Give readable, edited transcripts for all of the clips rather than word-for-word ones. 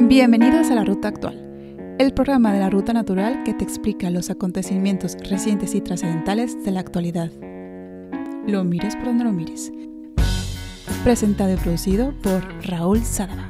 Bienvenidos a La Ruta Actual, el programa de la Ruta Natural que te explica los acontecimientos recientes y trascendentales de la actualidad. Lo mires por donde lo mires. Presentado y producido por Raúl Sadaba.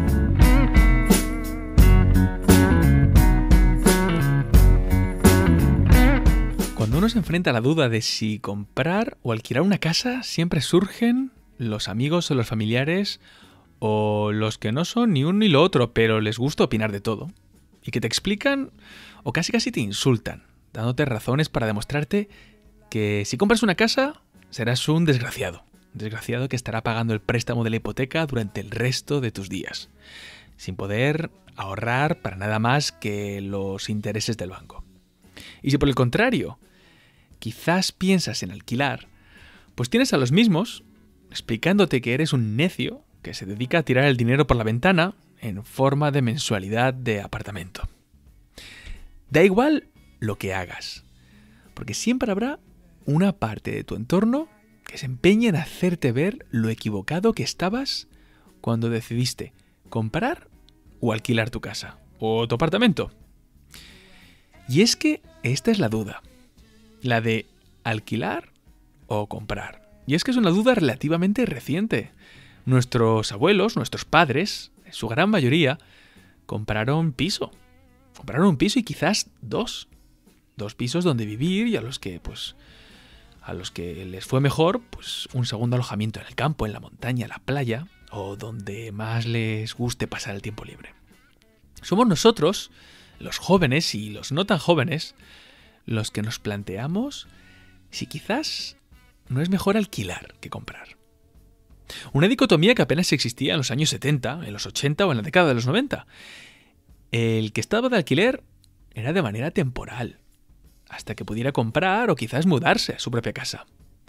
Cuando uno se enfrenta a la duda de si comprar o alquilar una casa, siempre surgen los amigos o los familiares o los que no son ni uno ni lo otro, pero les gusta opinar de todo. Y que te explican o casi te insultan, dándote razones para demostrarte que si compras una casa serás un desgraciado. Un desgraciado que estará pagando el préstamo de la hipoteca durante el resto de tus días, sin poder ahorrar para nada más que los intereses del banco. Y si por el contrario, quizás piensas en alquilar, pues tienes a los mismos explicándote que eres un necio que se dedica a tirar el dinero por la ventana en forma de mensualidad de apartamento. Da igual lo que hagas, porque siempre habrá una parte de tu entorno que se empeña en hacerte ver lo equivocado que estabas cuando decidiste comprar o alquilar tu casa o tu apartamento. Y es que esta es la duda, la de alquilar o comprar. Y es que es una duda relativamente reciente. Nuestros abuelos, nuestros padres, en su gran mayoría, compraron un piso y quizás dos pisos donde vivir y a los que les fue mejor, pues un segundo alojamiento en el campo, en la montaña, en la playa o donde más les guste pasar el tiempo libre. Somos nosotros, los jóvenes y los no tan jóvenes, los que nos planteamos si quizás no es mejor alquilar que comprar. Una dicotomía que apenas existía en los años 70, en los 80 o en la década de los 90. El que estaba de alquiler era de manera temporal, hasta que pudiera comprar o quizás mudarse a su propia casa.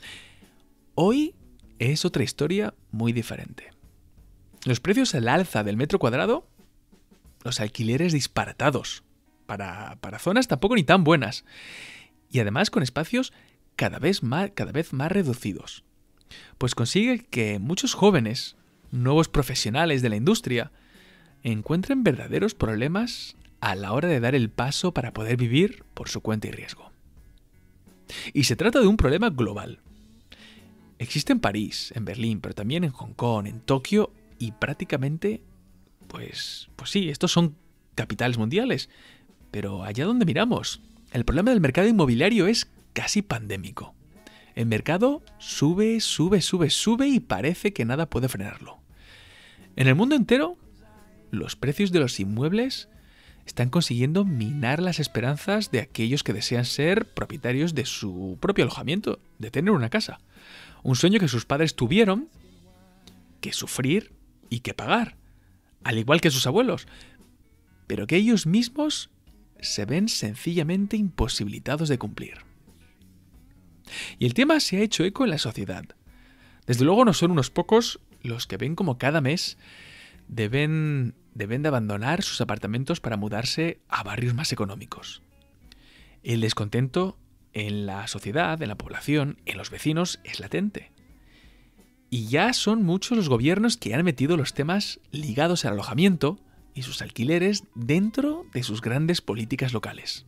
Hoy es otra historia muy diferente. Los precios al alza del metro cuadrado, los alquileres disparatados, para zonas tampoco ni tan buenas, y además con espacios cada vez más reducidos. Pues consigue que muchos jóvenes, nuevos profesionales de la industria, encuentren verdaderos problemas a la hora de dar el paso para poder vivir por su cuenta y riesgo. Y se trata de un problema global. Existe en París, en Berlín, pero también en Hong Kong, en Tokio y prácticamente, pues sí, estos son capitales mundiales. Pero allá donde miramos, el problema del mercado inmobiliario es casi pandémico. El mercado sube y parece que nada puede frenarlo. En el mundo entero, los precios de los inmuebles están consiguiendo minar las esperanzas de aquellos que desean ser propietarios de su propio alojamiento, de tener una casa. Un sueño que sus padres tuvieron que sufrir y que pagar, al igual que sus abuelos, pero que ellos mismos se ven sencillamente imposibilitados de cumplir. Y el tema se ha hecho eco en la sociedad. Desde luego no son unos pocos los que ven como cada mes deben de abandonar sus apartamentos para mudarse a barrios más económicos. El descontento en la sociedad, en la población, en los vecinos es latente. Y ya son muchos los gobiernos que han metido los temas ligados al alojamiento y sus alquileres dentro de sus grandes políticas locales.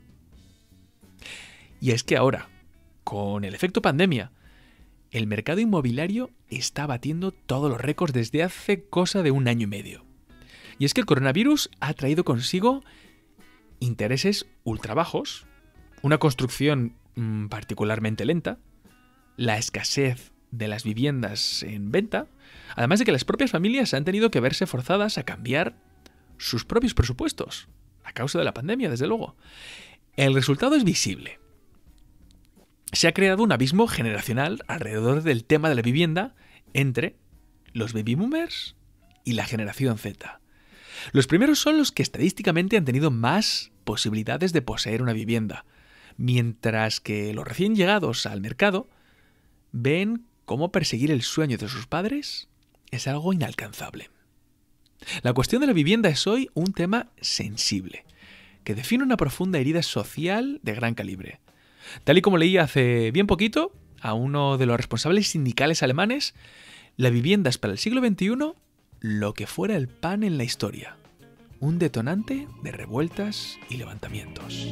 Y es que ahora, con el efecto pandemia, el mercado inmobiliario está batiendo todos los récords desde hace cosa de 1 año y medio. Y es que el coronavirus ha traído consigo intereses ultra bajos, una construcción particularmente lenta, la escasez de las viviendas en venta, además de que las propias familias han tenido que verse forzadas a cambiar sus propios presupuestos, a causa de la pandemia, desde luego. El resultado es visible. Se ha creado un abismo generacional alrededor del tema de la vivienda entre los baby boomers y la generación Z. Los primeros son los que estadísticamente han tenido más posibilidades de poseer una vivienda, mientras que los recién llegados al mercado ven cómo perseguir el sueño de sus padres es algo inalcanzable. La cuestión de la vivienda es hoy un tema sensible, que define una profunda herida social de gran calibre. Tal y como leí hace bien poquito a uno de los responsables sindicales alemanes, la vivienda es para el siglo XXI lo que fuera el pan en la historia. un detonante de revueltas y levantamientos.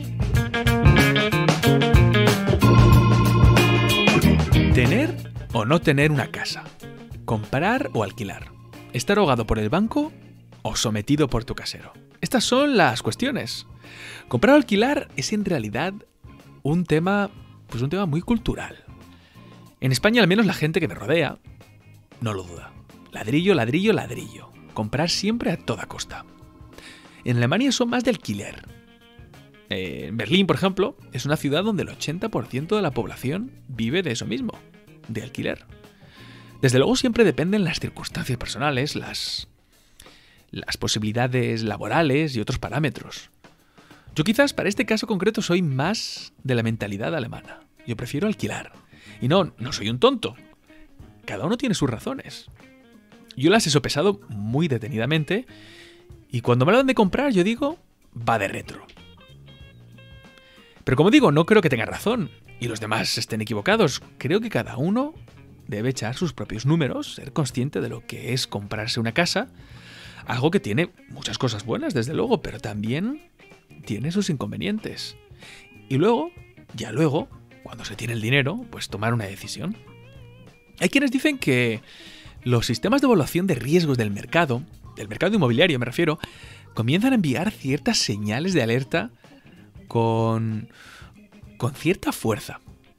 Tener o no tener una casa. Comprar o alquilar. Estar ahogado por el banco o sometido por tu casero. Estas son las cuestiones. Comprar o alquilar es en realidad un tema muy cultural. En España, al menos la gente que me rodea, no lo duda. Ladrillo, ladrillo, ladrillo. Comprar siempre a toda costa. En Alemania son más de alquiler. En Berlín, por ejemplo, es una ciudad donde el 80% de la población vive de eso mismo, de alquiler. Desde luego siempre dependen las circunstancias personales, las posibilidades laborales y otros parámetros. Yo quizás para este caso concreto soy más de la mentalidad alemana. Yo prefiero alquilar. Y no soy un tonto. Cada uno tiene sus razones. Yo las he sopesado muy detenidamente y cuando me hablan de comprar yo digo, va de retro. Pero como digo, no creo que tenga razón y los demás estén equivocados. Creo que cada uno debe echar sus propios números, ser consciente de lo que es comprarse una casa, algo que tiene muchas cosas buenas, desde luego, pero también tiene sus inconvenientes. Y luego, cuando se tiene el dinero, pues tomar una decisión. Hay quienes dicen que los sistemas de evaluación de riesgos del mercado inmobiliario me refiero, comienzan a enviar ciertas señales de alerta con cierta fuerza.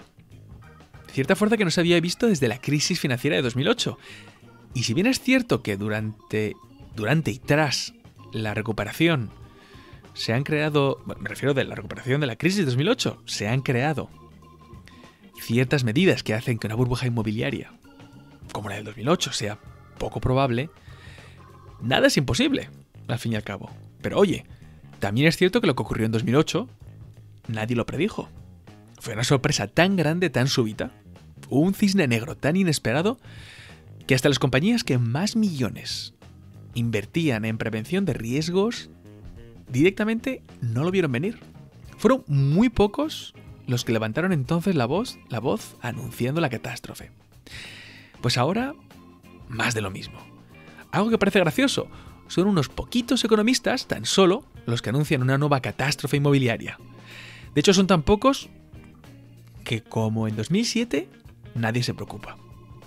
Cierta fuerza que no se había visto desde la crisis financiera de 2008. Y si bien es cierto que durante y tras la recuperación se han creado, me refiero de la recuperación de la crisis de 2008, se han creado ciertas medidas que hacen que una burbuja inmobiliaria como la del 2008 sea poco probable, nada es imposible, al fin y al cabo. Pero oye, también es cierto que lo que ocurrió en 2008 nadie lo predijo. Fue una sorpresa tan grande, tan súbita, un cisne negro tan inesperado, que hasta las compañías que más millones invertían en prevención de riesgos directamente no lo vieron venir. Fueron muy pocos los que levantaron entonces la voz anunciando la catástrofe. Pues ahora, más de lo mismo. Algo que parece gracioso, son unos poquitos economistas, tan solo, los que anuncian una nueva catástrofe inmobiliaria. De hecho, son tan pocos que, como en 2007, nadie se preocupa.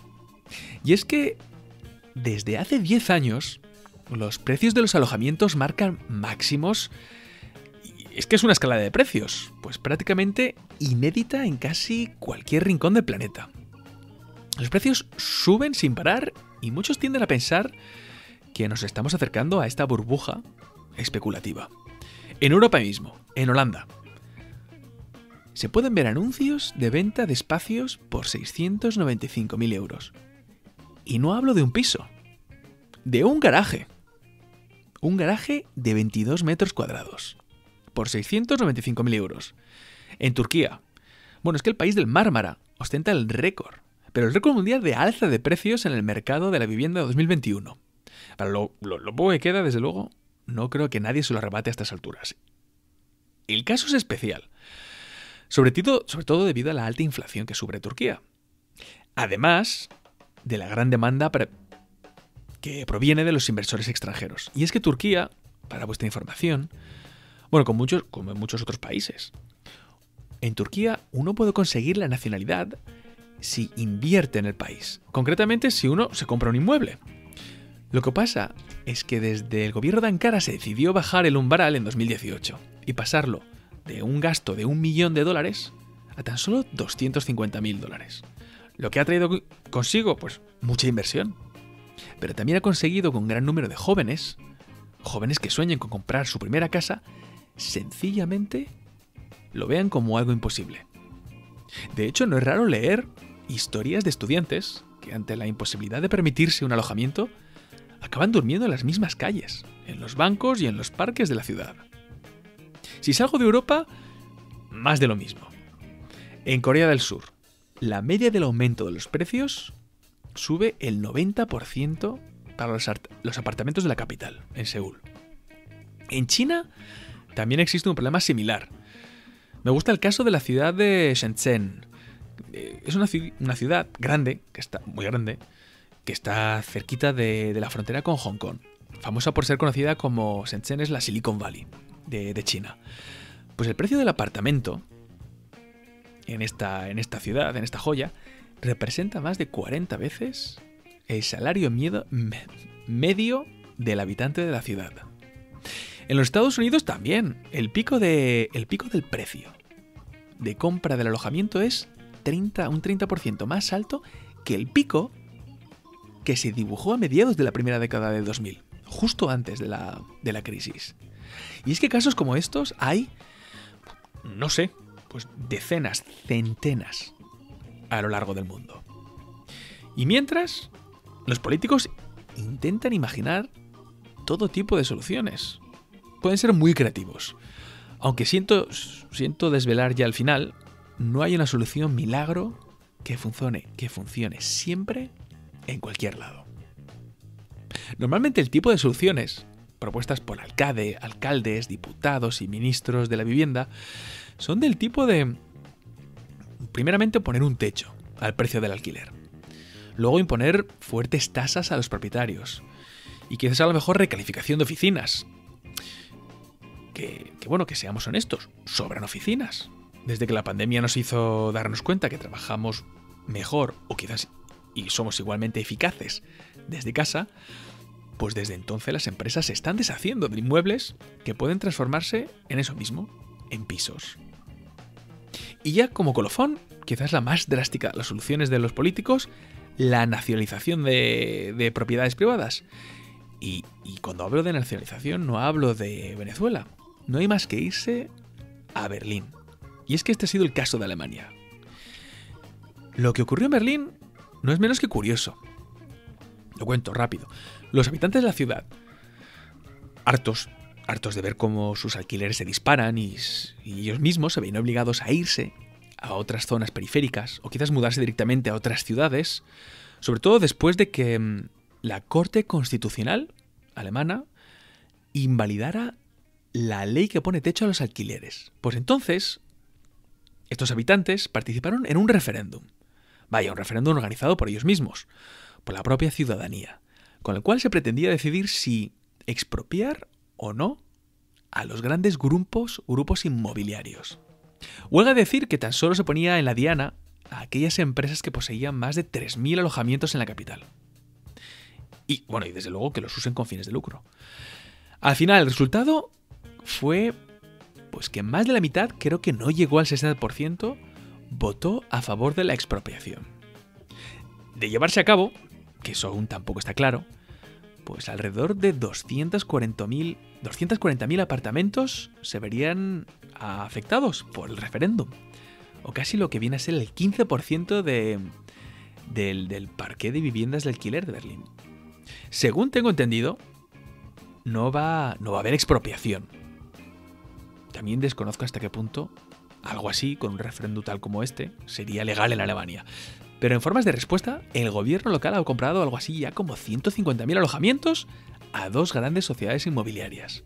Y es que, desde hace 10 años, los precios de los alojamientos marcan máximos. Es que es una escalada de precios, pues prácticamente inédita en casi cualquier rincón del planeta. Los precios suben sin parar y muchos tienden a pensar que nos estamos acercando a esta burbuja especulativa. En Europa mismo, en Holanda, se pueden ver anuncios de venta de espacios por 695.000 euros. Y no hablo de un piso, de un garaje. Un garaje de 22 metros cuadrados, por 695.000 euros. En Turquía, es que el país del Mármara ostenta el récord, pero el récord mundial de alza de precios en el mercado de la vivienda de 2021. Para lo poco que queda, desde luego, no creo que nadie se lo arrebate a estas alturas. El caso es especial, sobre todo debido a la alta inflación que sufre Turquía. Además de la gran demanda que proviene de los inversores extranjeros. Y es que Turquía, para vuestra información, como en muchos otros países, en Turquía uno puede conseguir la nacionalidad si invierte en el país. Concretamente, si uno se compra un inmueble. Lo que pasa es que desde el gobierno de Ankara se decidió bajar el umbral en 2018 y pasarlo de un gasto de $1 millón a tan solo $250.000. Lo que ha traído consigo, mucha inversión. Pero también ha conseguido que un gran número de jóvenes que sueñen con comprar su primera casa, sencillamente lo vean como algo imposible. De hecho, no es raro leer historias de estudiantes que ante la imposibilidad de permitirse un alojamiento, acaban durmiendo en las mismas calles, en los bancos y en los parques de la ciudad. Si salgo de Europa, más de lo mismo. En Corea del Sur, la media del aumento de los precios sube el 90% para los apartamentos de la capital, en Seúl. En China también existe un problema similar. Me gusta el caso de la ciudad de Shenzhen. Es una ciudad grande, que está muy grande, que está cerquita de la frontera con Hong Kong. famosa por ser conocida como Shenzhen es la Silicon Valley de China. Pues el precio del apartamento en esta ciudad, en esta joya, representa más de 40 veces el salario medio del habitante de la ciudad. En los Estados Unidos también, el pico del precio de compra del alojamiento es un 30% más alto que el pico que se dibujó a mediados de la primera década del 2000, justo antes de la crisis. Y es que casos como estos hay, no sé, pues decenas, centenas a lo largo del mundo. Y mientras, los políticos intentan imaginar todo tipo de soluciones. Pueden ser muy creativos. Aunque siento desvelar ya al final, no hay una solución milagro que funcione siempre en cualquier lado. Normalmente el tipo de soluciones propuestas por alcaldes, diputados y ministros de la vivienda son del tipo de, primeramente, poner un techo al precio del alquiler. Luego imponer fuertes tasas a los propietarios. Y quizás a lo mejor recalificación de oficinas. Que seamos honestos, sobran oficinas. Desde que la pandemia nos hizo darnos cuenta que trabajamos mejor o quizás y somos igualmente eficaces desde casa, pues desde entonces las empresas se están deshaciendo de inmuebles que pueden transformarse en eso mismo, en pisos. Y ya como colofón, quizás la más drástica de las soluciones de los políticos, la nacionalización de propiedades privadas. Y cuando hablo de nacionalización no hablo de Venezuela. No hay más que irse a Berlín. Y es que este ha sido el caso de Alemania. Lo que ocurrió en Berlín no es menos que curioso. Lo cuento rápido. Los habitantes de la ciudad, hartos de ver cómo sus alquileres se disparan y ellos mismos se ven obligados a irse a otras zonas periféricas o quizás mudarse directamente a otras ciudades, sobre todo después de que la Corte Constitucional alemana invalidara la ley que pone techo a los alquileres. Pues entonces, estos habitantes participaron en un referéndum. Vaya, un referéndum organizado por ellos mismos, por la propia ciudadanía, con el cual se pretendía decidir si expropiar o no a los grandes grupos Huelga decir que tan solo se ponía en la diana a aquellas empresas que poseían más de 3.000 alojamientos en la capital. Y desde luego que los usen con fines de lucro. Al final, el resultado fue pues que más de la mitad, creo que no llegó al 60%, votó a favor de la expropiación. De llevarse a cabo, que eso aún tampoco está claro, pues alrededor de 240.000 apartamentos se verían afectados por el referéndum, o casi lo que viene a ser el 15% del parque de viviendas de alquiler de Berlín. Según tengo entendido, no va a haber expropiación. También desconozco hasta qué punto algo así, con un referéndum tal como este, sería legal en Alemania. Pero en formas de respuesta, el gobierno local ha comprado algo así ya como 150.000 alojamientos a 2 grandes sociedades inmobiliarias.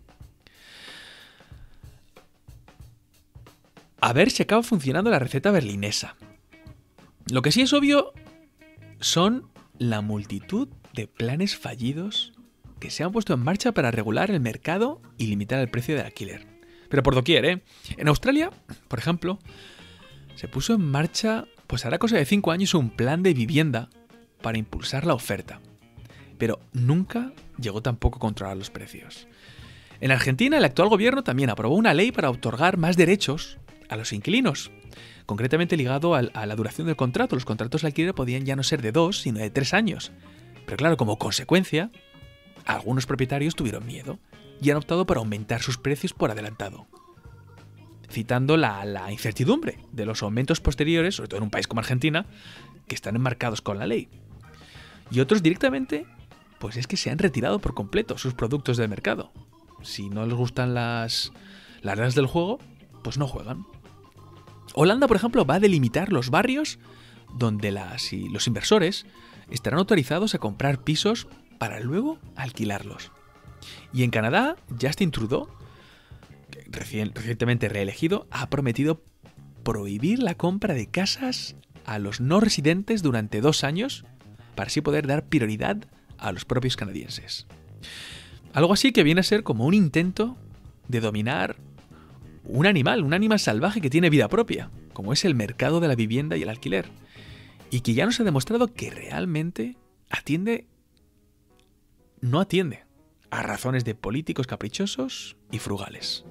A ver si acaba funcionando la receta berlinesa. Lo que sí es obvio son la multitud de planes fallidos que se han puesto en marcha para regular el mercado y limitar el precio del alquiler. Pero por doquier, ¿eh? En Australia, por ejemplo, se puso en marcha, pues hará cosa de 5 años, un plan de vivienda para impulsar la oferta. Pero nunca llegó tampoco a controlar los precios. En Argentina, el actual gobierno también aprobó una ley para otorgar más derechos a los inquilinos, concretamente ligado a la duración del contrato. Los contratos de alquiler podían ya no ser de 2, sino de 3 años. Pero claro, como consecuencia, algunos propietarios tuvieron miedo y han optado por aumentar sus precios por adelantado, citando la incertidumbre de los aumentos posteriores, sobre todo en un país como Argentina, que están enmarcados con la ley. Y otros directamente, pues es que se han retirado por completo sus productos del mercado. Si no les gustan las reglas del juego, pues no juegan. Holanda, por ejemplo, va a delimitar los barrios donde los inversores estarán autorizados a comprar pisos para luego alquilarlos. Y en Canadá, Justin Trudeau, recientemente reelegido, ha prometido prohibir la compra de casas a los no residentes durante 2 años para así poder dar prioridad a los propios canadienses. Algo así que viene a ser como un intento de dominar un animal salvaje que tiene vida propia, como es el mercado de la vivienda y el alquiler, y que ya nos ha demostrado que realmente no atiende a razones de políticos caprichosos y frugales.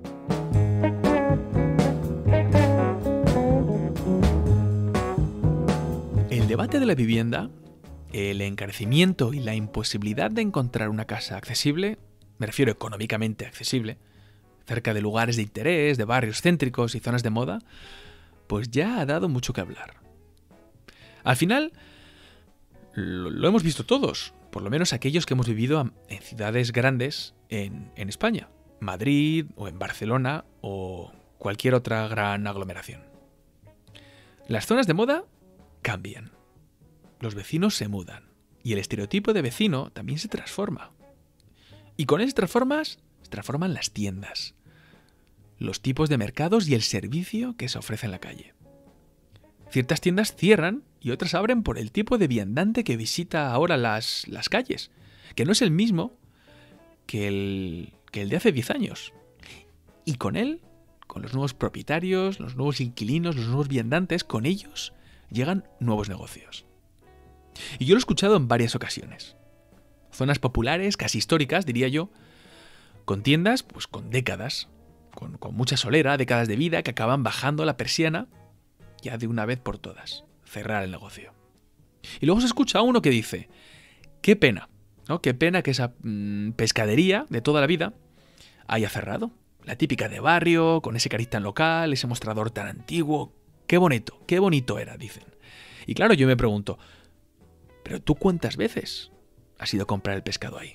El debate de la vivienda, el encarecimiento y la imposibilidad de encontrar una casa accesible, me refiero económicamente accesible, cerca de lugares de interés, de barrios céntricos y zonas de moda, pues ya ha dado mucho que hablar. Al final, lo hemos visto todos, por lo menos aquellos que hemos vivido en ciudades grandes en España, Madrid o en Barcelona o cualquier otra gran aglomeración. Las zonas de moda cambian, los vecinos se mudan y el estereotipo de vecino también se transforma. Y con él se transforman las tiendas, los tipos de mercados y el servicio que se ofrece en la calle. Ciertas tiendas cierran y otras abren por el tipo de viandante que visita ahora las calles, que no es el mismo que el de hace 10 años. Y con él, con los nuevos propietarios, los nuevos inquilinos, los nuevos viandantes, con ellos llegan nuevos negocios. Y yo lo he escuchado en varias ocasiones. Zonas populares, casi históricas, diría yo, con tiendas pues con décadas, con mucha solera, décadas de vida, que acaban bajando la persiana ya de una vez por todas, cerrar el negocio. Y luego se escucha a uno que dice, qué pena, ¿no? Qué pena que esa pescadería de toda la vida haya cerrado. La típica de barrio, con ese cariz tan local, ese mostrador tan antiguo. Qué bonito era, dicen. Y claro, yo me pregunto, ¿pero tú cuántas veces has ido a comprar el pescado ahí?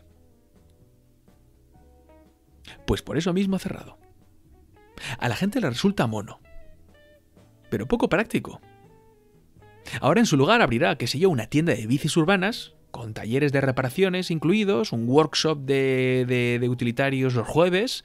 Pues por eso mismo ha cerrado. A la gente le resulta mono, pero poco práctico. Ahora en su lugar abrirá, qué sé yo, una tienda de bicis urbanas, con talleres de reparaciones incluidos, un workshop de utilitarios los jueves,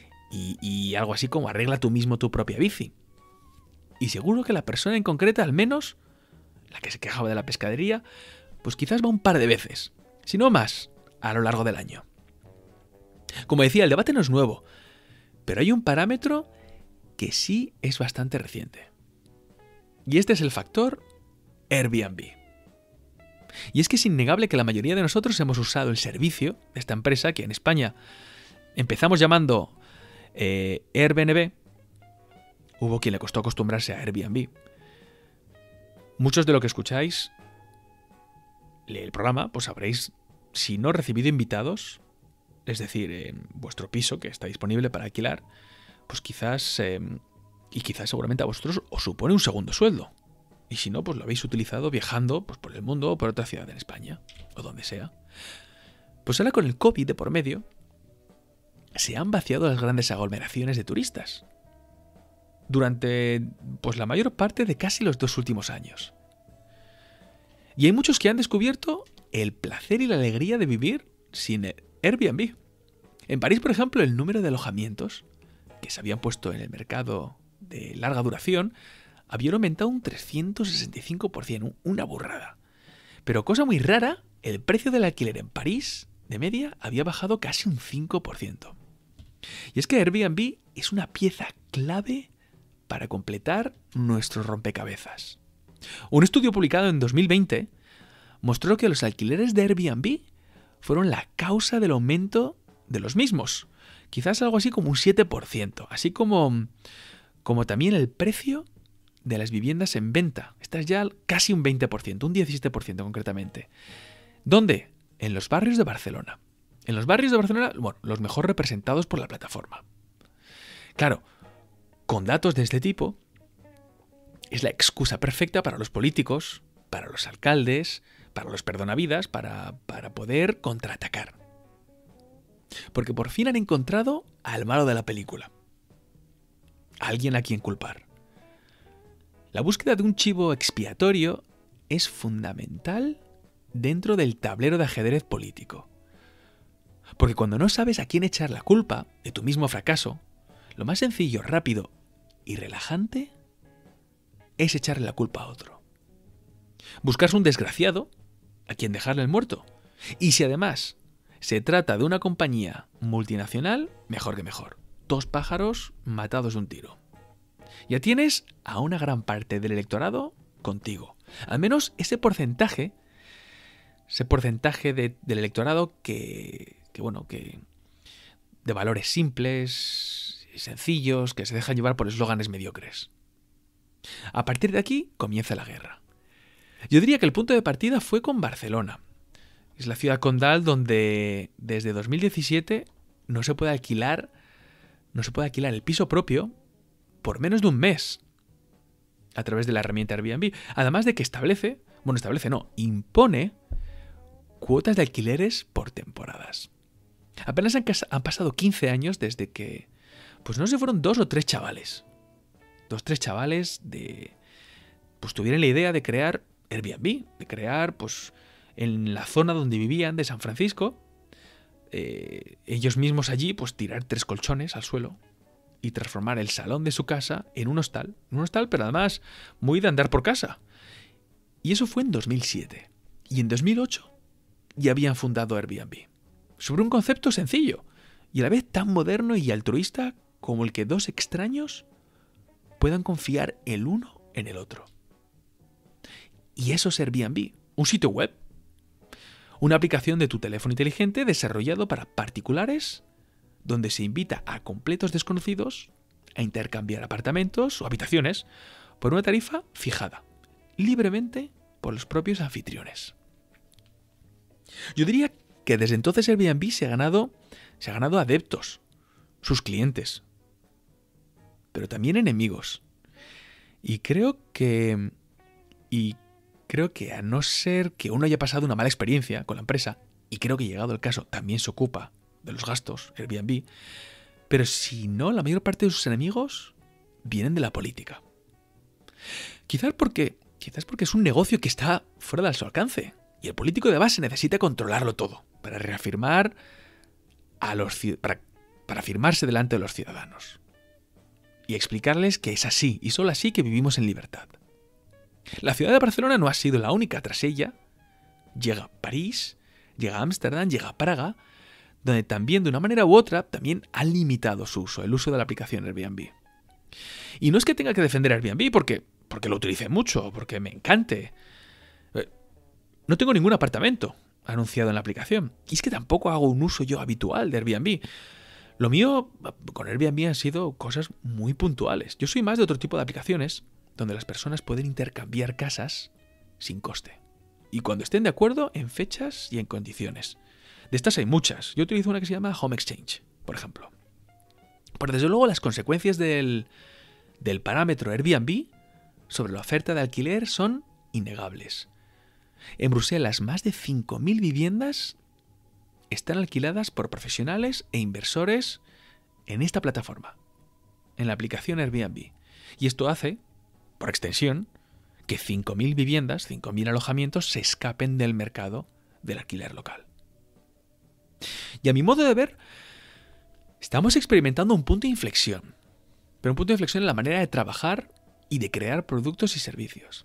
y algo así como arregla tú mismo tu propia bici. Y seguro que la persona en concreta, al menos, la que se quejaba de la pescadería, pues quizás va un par de veces, si no más, a lo largo del año. Como decía, el debate no es nuevo, pero hay un parámetro que sí es bastante reciente. Y este es el factor Airbnb. Y es que es innegable que la mayoría de nosotros hemos usado el servicio de esta empresa, que en España empezamos llamando Airbnb. Hubo quien le costó acostumbrarse a Airbnb. Muchos de lo que escucháis el programa, pues habréis, si no recibido invitados, es decir, en vuestro piso que está disponible para alquilar, pues quizás, y quizás seguramente a vosotros os supone un segundo sueldo. Y si no, pues lo habéis utilizado viajando pues por el mundo o por otra ciudad en España, o donde sea. Pues ahora con el COVID de por medio, se han vaciado las grandes aglomeraciones de turistas durante pues la mayor parte de casi los 2 últimos años. Y hay muchos que han descubierto el placer y la alegría de vivir sin Airbnb. En París, por ejemplo, el número de alojamientos que se habían puesto en el mercado de larga duración habían aumentado un 365%, una burrada. Pero cosa muy rara, el precio del alquiler en París, de media, había bajado casi un 5%. Y es que Airbnb es una pieza clave para completar nuestro rompecabezas. Un estudio publicado en 2020 mostró que los alquileres de Airbnb fueron la causa del aumento de los mismos. Quizás algo así como un 7%, así como también el precio de las viviendas en venta. Esta es ya casi un 20%, un 17% concretamente. ¿Dónde? En los barrios de Barcelona. En los barrios de Barcelona, bueno, los mejor representados por la plataforma. Claro, con datos de este tipo, es la excusa perfecta para los políticos, para los alcaldes, para los perdonavidas, para poder contraatacar. Porque por fin han encontrado al malo de la película. Alguien a quien culpar. La búsqueda de un chivo expiatorio es fundamental dentro del tablero de ajedrez político. Porque cuando no sabes a quién echar la culpa de tu mismo fracaso, lo más sencillo, rápido y relajante es echarle la culpa a otro. Buscarse un desgraciado a quien dejarle el muerto. Y si además Se trata de una compañía multinacional, mejor que mejor. 2 pájaros matados de un tiro. Ya tienes a una gran parte del electorado contigo. Al menos ese porcentaje del electorado que de valores simples y sencillos, que se dejan llevar por eslóganes mediocres. A partir de aquí comienza la guerra. Yo diría que el punto de partida fue con Barcelona. Es la ciudad condal donde desde 2017 no se puede alquilar el piso propio por menos de un mes a través de la herramienta Airbnb. Además de que impone cuotas de alquileres por temporadas. Apenas han pasado 15 años desde que, pues no sé, fueron 2 o 3 chavales. 2 o 3 chavales tuvieron la idea de crear Airbnb, de crear, en la zona donde vivían de San Francisco, ellos mismos allí, tirar 3 colchones al suelo y transformar el salón de su casa en un hostal. Un hostal, pero además muy de andar por casa. Y eso fue en 2007. Y en 2008 ya habían fundado Airbnb. Sobre un concepto sencillo y a la vez tan moderno y altruista como el que 2 extraños puedan confiar el uno en el otro. Y eso es Airbnb, un sitio web. Una aplicación de tu teléfono inteligente desarrollado para particulares donde se invita a completos desconocidos a intercambiar apartamentos o habitaciones por una tarifa fijada, libremente por los propios anfitriones. Yo diría que desde entonces Airbnb se ha ganado adeptos, sus clientes, pero también enemigos. Y creo que a no ser que uno haya pasado una mala experiencia con la empresa, y creo que llegado el caso también se ocupa de los gastos Airbnb, pero si no, la mayor parte de sus enemigos vienen de la política. Quizás porque es un negocio que está fuera de su alcance, y el político de base necesita controlarlo todo para reafirmar para afirmarse delante de los ciudadanos y explicarles que es así y solo así que vivimos en libertad. La ciudad de Barcelona no ha sido la única. Tras ella llega París, llega Ámsterdam, llega Praga, donde también de una manera u otra también han limitado el uso de la aplicación Airbnb. Y no es que tenga que defender Airbnb porque lo utilice mucho, porque me encante. No tengo ningún apartamento anunciado en la aplicación. Y es que tampoco hago un uso yo habitual de Airbnb. Lo mío con Airbnb han sido cosas muy puntuales. Yo soy más de otro tipo de aplicaciones donde las personas pueden intercambiar casas sin coste. Y cuando estén de acuerdo en fechas y en condiciones. De estas hay muchas. Yo utilizo una que se llama Home Exchange, por ejemplo. Pero desde luego las consecuencias del parámetro Airbnb sobre la oferta de alquiler son innegables. En Bruselas, más de 5.000 viviendas están alquiladas por profesionales e inversores en esta plataforma, en la aplicación Airbnb. Y esto hace, por extensión, que 5.000 viviendas, 5.000 alojamientos se escapen del mercado del alquiler local. Y a mi modo de ver, estamos experimentando un punto de inflexión. Pero un punto de inflexión en la manera de trabajar y de crear productos y servicios.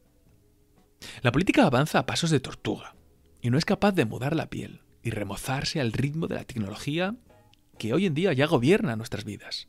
La política avanza a pasos de tortuga y no es capaz de mudar la piel y remozarse al ritmo de la tecnología que hoy en día ya gobierna nuestras vidas.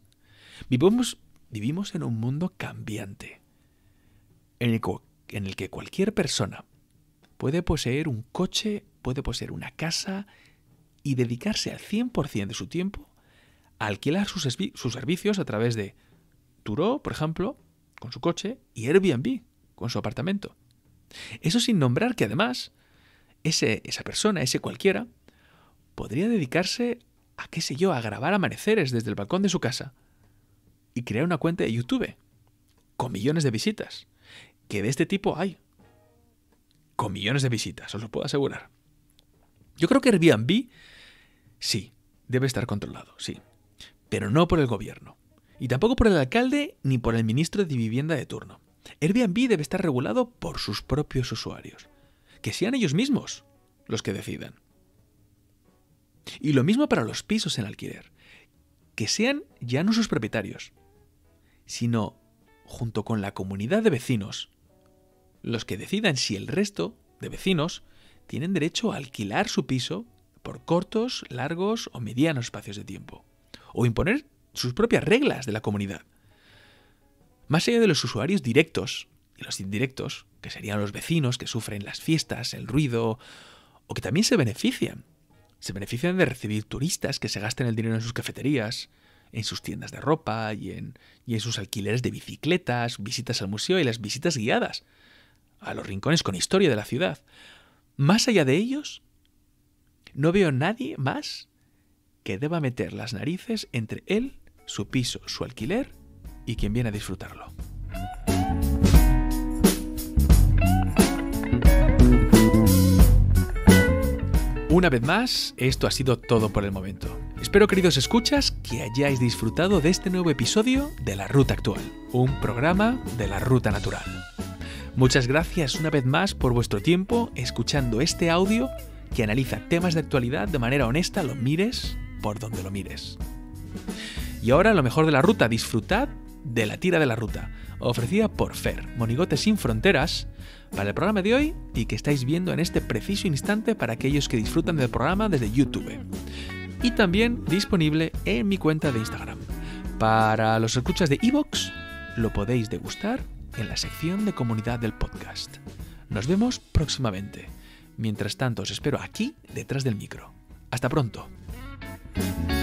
Vivimos en un mundo cambiante, en el que cualquier persona puede poseer un coche, puede poseer una casa y dedicarse al 100% de su tiempo a alquilar sus servicios a través de Turo, por ejemplo, con su coche, y Airbnb, con su apartamento. Eso sin nombrar que además esa persona, ese cualquiera, podría dedicarse a grabar amaneceres desde el balcón de su casa y crear una cuenta de YouTube con millones de visitas. Que de este tipo hay. Con millones de visitas, os lo puedo asegurar. Yo creo que Airbnb sí, debe estar controlado, sí. Pero no por el gobierno. Y tampoco por el alcalde ni por el ministro de Vivienda de turno. Airbnb debe estar regulado por sus propios usuarios. Que sean ellos mismos los que decidan. Y lo mismo para los pisos en alquiler. Que sean ya no sus propietarios, sino, junto con la comunidad de vecinos, los que decidan si el resto de vecinos tienen derecho a alquilar su piso por cortos, largos o medianos espacios de tiempo, o imponer sus propias reglas de la comunidad. Más allá de los usuarios directos y los indirectos, que serían los vecinos que sufren las fiestas, el ruido, o que también se benefician. Se benefician de recibir turistas que se gasten el dinero en sus cafeterías, en sus tiendas de ropa y en sus alquileres de bicicletas, visitas al museo y las visitas guiadas a los rincones con historia de la ciudad. Más allá de ellos, no veo nadie más que deba meter las narices entre él, su piso, su alquiler y quien viene a disfrutarlo. Una vez más, esto ha sido todo por el momento. Espero, queridos escuchas, que hayáis disfrutado de este nuevo episodio de La Ruta Actual, un programa de la Ruta Natural. Muchas gracias una vez más por vuestro tiempo escuchando este audio que analiza temas de actualidad de manera honesta, lo mires por donde lo mires. Y ahora, lo mejor de la ruta, disfrutad de la tira de la ruta, ofrecida por Fer, Monigotes sin Fronteras, para el programa de hoy y que estáis viendo en este preciso instante para aquellos que disfrutan del programa desde YouTube. Y también disponible en mi cuenta de Instagram. Para los escuchas de iVoox, lo podéis degustar en la sección de comunidad del podcast. Nos vemos próximamente. Mientras tanto, os espero aquí, detrás del micro. Hasta pronto.